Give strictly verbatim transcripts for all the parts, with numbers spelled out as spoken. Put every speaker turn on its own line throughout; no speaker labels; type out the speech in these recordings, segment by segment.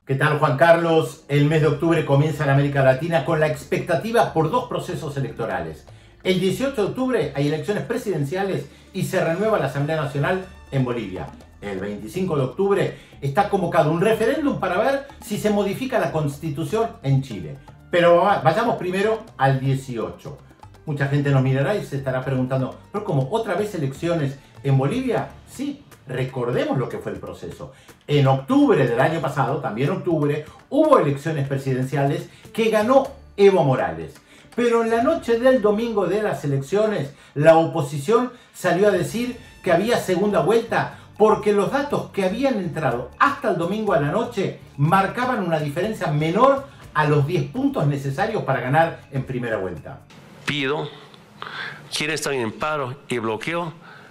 ¿Qué tal, Juan Carlos? El mes de octubre comienza en América Latina con la expectativa por dos procesos electorales. El dieciocho de octubre hay elecciones presidenciales y se renueva la Asamblea Nacional en Bolivia. El veinticinco de octubre está convocado un referéndum para ver si se modifica la Constitución en Chile. Pero vayamos primero al dieciocho. Mucha gente nos mirará y se estará preguntando, ¿pero cómo otra vez elecciones en Bolivia? Sí. Recordemos lo que fue el proceso. En octubre del año pasado, también en octubre, hubo elecciones presidenciales que ganó Evo Morales. Pero en la noche del domingo de las elecciones, la oposición salió a decir que había segunda vuelta porque los datos que habían entrado hasta el domingo a la noche marcaban una diferencia menor a los diez puntos necesarios para ganar en primera vuelta.
Pido, quienes están en paro y bloqueo,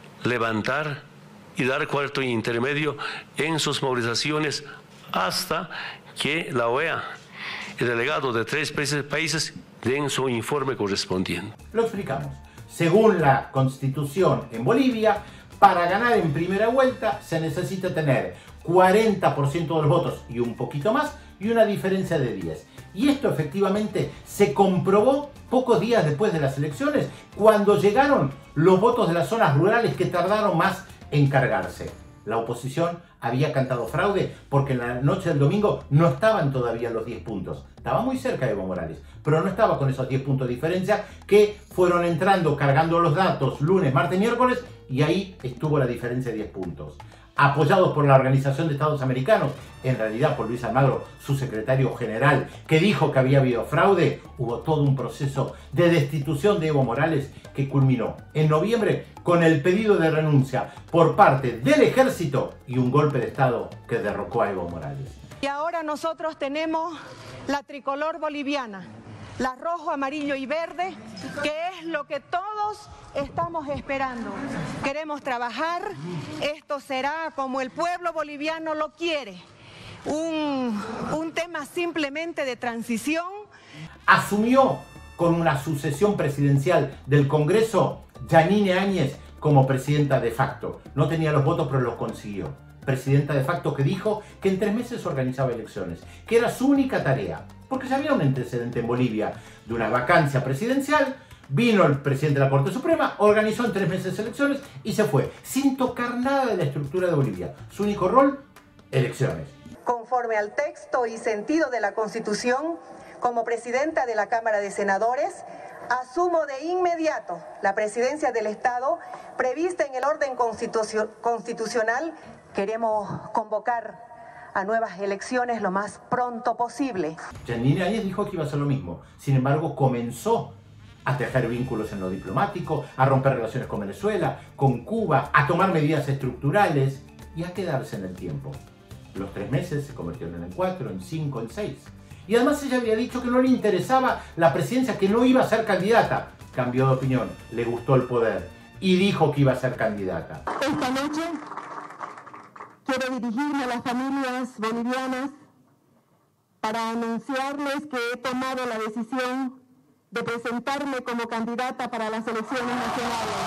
levantar y dar cuarto intermedio en sus movilizaciones hasta que la O E A, el delegado de tres países, den su informe correspondiente.
Lo explicamos. Según la Constitución en Bolivia, para ganar en primera vuelta se necesita tener cuarenta por ciento de los votos y un poquito más y una diferencia de diez. Y esto efectivamente se comprobó pocos días después de las elecciones, cuando llegaron los votos de las zonas rurales que tardaron más en cargarse. La oposición había cantado fraude porque en la noche del domingo no estaban todavía los diez puntos. Estaba muy cerca de Evo Morales, pero no estaba con esos diez puntos de diferencia que fueron entrando, cargando los datos lunes, martes, miércoles, y ahí estuvo la diferencia de diez puntos. Apoyados por la Organización de Estados Americanos, en realidad por Luis Almagro, su secretario general, que dijo que había habido fraude, hubo todo un proceso de destitución de Evo Morales que culminó en noviembre con el pedido de renuncia por parte del ejército y un golpe de Estado que derrocó a Evo Morales.
Y ahora nosotros tenemos la tricolor boliviana, la rojo, amarillo y verde, que es lo que todos estamos esperando. Queremos trabajar, esto será como el pueblo boliviano lo quiere, un, un tema simplemente de transición.
Asumió con una sucesión presidencial del Congreso Yanine Áñez como presidenta de facto. No tenía los votos, pero los consiguió. Presidenta de facto que dijo que en tres meses organizaba elecciones, que era su única tarea, porque ya había un antecedente en Bolivia de una vacancia presidencial. Vino el presidente de la Corte Suprema, organizó en tres meses elecciones y se fue, sin tocar nada de la estructura de Bolivia. Su único rol, elecciones.
Conforme al texto y sentido de la Constitución, como presidenta de la Cámara de Senadores, asumo de inmediato la presidencia del Estado prevista en el orden constitucio- constitucional. Queremos convocar a nuevas elecciones lo más pronto posible.
Yanine Áñez dijo que iba a hacer lo mismo. Sin embargo, comenzó a tejer vínculos en lo diplomático, a romper relaciones con Venezuela, con Cuba, a tomar medidas estructurales y a quedarse en el tiempo. Los tres meses se convirtieron en cuatro, en cinco, en seis. Y además ella había dicho que no le interesaba la presidencia, que no iba a ser candidata. Cambió de opinión, le gustó el poder y dijo que iba a ser candidata.
Esta noche quiero dirigirme a las familias bolivianas para anunciarles que he tomado la decisión de presentarme como candidata para las elecciones nacionales.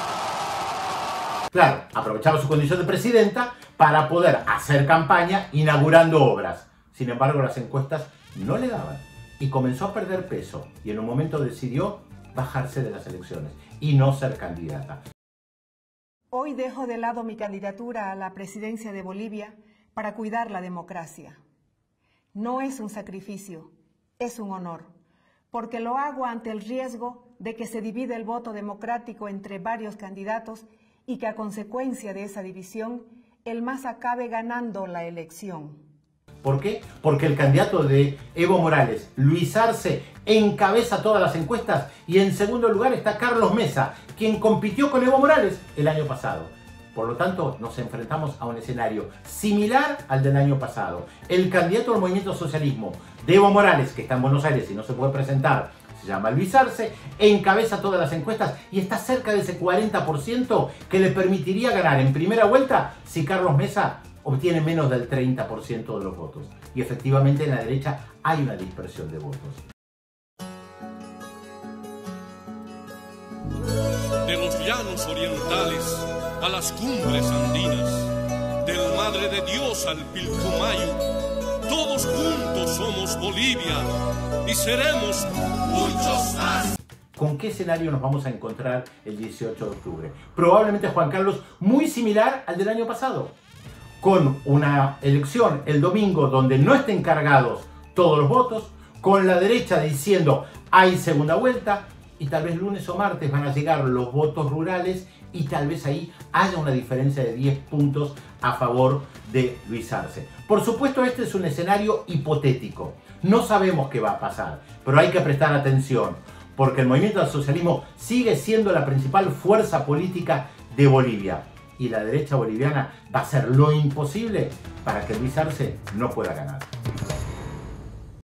Claro, aprovechaba su condición de presidenta para poder hacer campaña inaugurando obras. Sin embargo, las encuestas no le daban y comenzó a perder peso y en un momento decidió bajarse de las elecciones y no ser candidata.
Hoy dejo de lado mi candidatura a la presidencia de Bolivia para cuidar la democracia. No es un sacrificio, es un honor, porque lo hago ante el riesgo de que se divida el voto democrático entre varios candidatos y que a consecuencia de esa división, el MAS acabe ganando la elección.
¿Por qué? Porque el candidato de Evo Morales, Luis Arce, encabeza todas las encuestas y en segundo lugar está Carlos Mesa, quien compitió con Evo Morales el año pasado. Por lo tanto, nos enfrentamos a un escenario similar al del año pasado. El candidato del Movimiento Socialismo de Evo Morales, que está en Buenos Aires y no se puede presentar, se llama Luis Arce, encabeza todas las encuestas y está cerca de ese cuarenta por ciento que le permitiría ganar en primera vuelta si Carlos Mesa obtiene menos del treinta por ciento de los votos. Y efectivamente en la derecha hay una dispersión de votos.
De los llanos orientales a las cumbres andinas, del Madre de Dios al Pilcomayo, Todos juntos somos Bolivia y seremos muchos más.
¿Con qué escenario nos vamos a encontrar el dieciocho de octubre? Probablemente, Juan Carlos, muy similar al del año pasado, con una elección el domingo donde no estén cargados todos los votos, con la derecha diciendo hay segunda vuelta, y tal vez lunes o martes van a llegar los votos rurales y tal vez ahí haya una diferencia de diez puntos a favor de Luis Arce. Por supuesto, este es un escenario hipotético. No sabemos qué va a pasar, pero hay que prestar atención, porque el movimiento al socialismo sigue siendo la principal fuerza política de Bolivia. Y la derecha boliviana va a hacer lo imposible para que Luis Arce no pueda ganar.